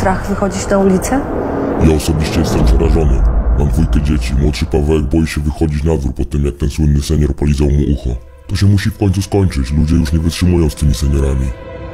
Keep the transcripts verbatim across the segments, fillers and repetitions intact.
strach wychodzić na ulicę? Ja osobiście jestem przerażony. Mam dwójkę dzieci. Młodszy Pawełek boi się wychodzić na dwór po tym, jak ten słynny senior polizał mu ucho. To się musi w końcu skończyć. Ludzie już nie wytrzymują z tymi seniorami.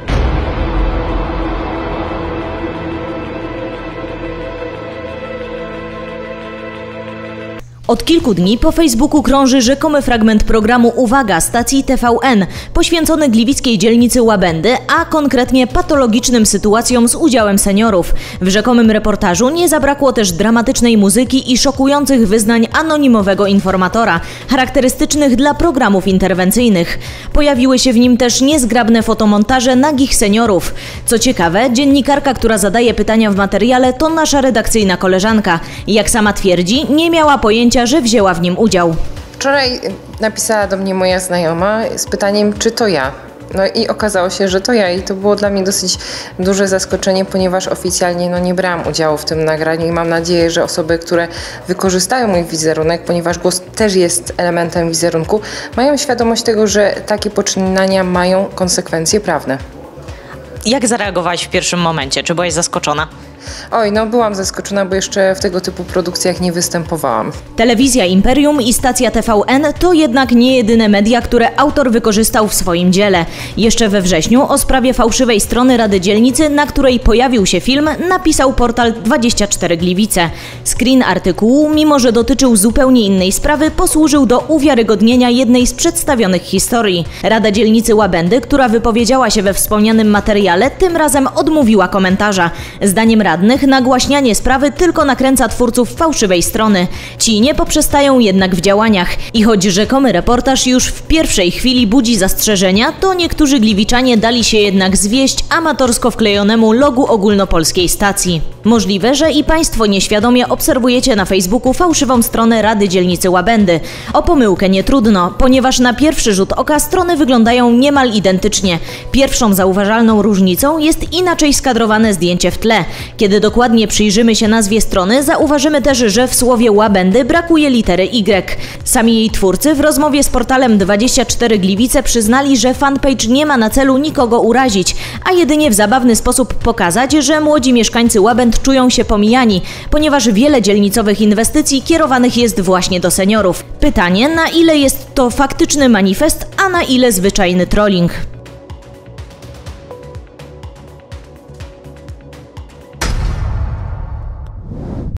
Od kilku dni po Facebooku krąży rzekomy fragment programu Uwaga stacji T V N poświęcony gliwickiej dzielnicy Łabędy, a konkretnie patologicznym sytuacjom z udziałem seniorów. W rzekomym reportażu nie zabrakło też dramatycznej muzyki i szokujących wyznań anonimowego informatora, charakterystycznych dla programów interwencyjnych. Pojawiły się w nim też niezgrabne fotomontaże nagich seniorów. Co ciekawe, dziennikarka, która zadaje pytania w materiale, to nasza redakcyjna koleżanka. Jak sama twierdzi, nie miała pojęcia, że wzięła w nim udział. Wczoraj napisała do mnie moja znajoma z pytaniem, czy to ja. No i okazało się, że to ja i to było dla mnie dosyć duże zaskoczenie, ponieważ oficjalnie no, nie brałam udziału w tym nagraniu i mam nadzieję, że osoby, które wykorzystają mój wizerunek, ponieważ głos też jest elementem wizerunku, mają świadomość tego, że takie poczynania mają konsekwencje prawne. Jak zareagowałaś w pierwszym momencie? Czy byłaś zaskoczona? Oj, no byłam zaskoczona, bo jeszcze w tego typu produkcjach nie występowałam. Telewizja Imperium i stacja T V N to jednak nie jedyne media, które autor wykorzystał w swoim dziele. Jeszcze we wrześniu o sprawie fałszywej strony Rady Dzielnicy, na której pojawił się film, napisał portal dwadzieścia cztery Gliwice. Screen artykułu, mimo że dotyczył zupełnie innej sprawy, posłużył do uwiarygodnienia jednej z przedstawionych historii. Rada Dzielnicy Łabędy, która wypowiedziała się we wspomnianym materiale, tym razem odmówiła komentarza. Zdaniem radnych nagłaśnianie sprawy tylko nakręca twórców fałszywej strony. Ci nie poprzestają jednak w działaniach. I choć rzekomy reportaż już w pierwszej chwili budzi zastrzeżenia, to niektórzy gliwiczanie dali się jednak zwieść amatorsko wklejonemu logu ogólnopolskiej stacji. Możliwe, że i Państwo nieświadomie obserwujecie na Facebooku fałszywą stronę Rady Dzielnicy Łabędy. O pomyłkę nie trudno, ponieważ na pierwszy rzut oka strony wyglądają niemal identycznie. Pierwszą zauważalną różnicą jest inaczej skadrowane zdjęcie w tle. Kiedy dokładnie przyjrzymy się nazwie strony, zauważymy też, że w słowie Łabędy brakuje litery Y. Sami jej twórcy w rozmowie z portalem dwadzieścia cztery Gliwice przyznali, że fanpage nie ma na celu nikogo urazić, a jedynie w zabawny sposób pokazać, że młodzi mieszkańcy Łabęd czują się pomijani, ponieważ wiele dzielnicowych inwestycji kierowanych jest właśnie do seniorów. Pytanie, na ile jest to faktyczny manifest, a na ile zwyczajny trolling.